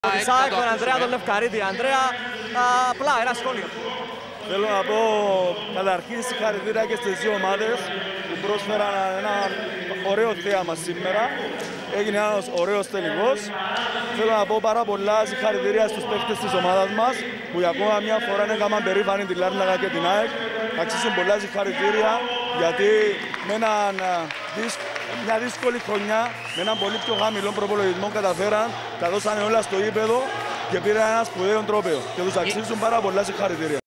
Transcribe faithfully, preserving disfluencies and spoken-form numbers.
Της ΑΕΚ, τον Ανδρέα τον Λευκαρίτη. Ανδρέα, απλά ένα σχόλιο. Θέλω να πω καταρχήν συγχαρητήρια και στις δύο ομάδες που πρόσφεραν ένα ωραίο θέαμα σήμερα. Έγινε ένας ωραίος τελικός. Θέλω να πω πάρα πολλά συγχαρητήρια στους παίκτες της ομάδας μας που για ακόμα μια φορά έκαναν περήφανη την Λάρνακα και την ΑΕΚ. Αξίζουν πολλά συγχαρητήρια γιατί με έναν, μια δύσκολη χρονιά, με έναν πολύ πιο χαμηλό προπολογισμό καταφέραν, τα δώσανε όλα στο γήπεδο και πήραν ένα σπουδαίο τρόπαιο. Και τους αξίζουν πάρα πολλά συγχαρητήρια.